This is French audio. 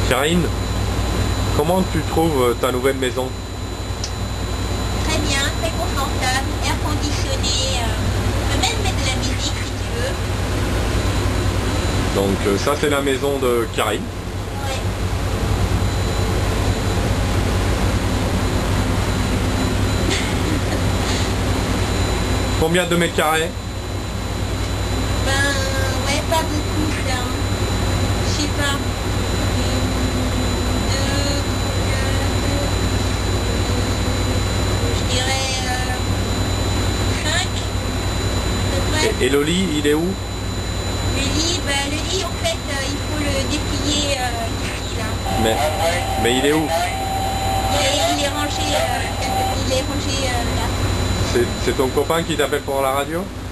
Karine, comment tu trouves ta nouvelle maison? Très bien, très confortable, air conditionné. Tu peux même mettre de la musique si tu veux. Donc ça c'est la maison de Karine. Ouais. Combien de mètres carrés? Ben, ouais, pas beaucoup ça. Je sais pas. Je dirais 5 à peu près. Et le lit, il est où? Le lit en fait, il faut le déplier ici là. Mais il est où? Il est rangé, là. C'est ton copain qui t'appelle pour la radio?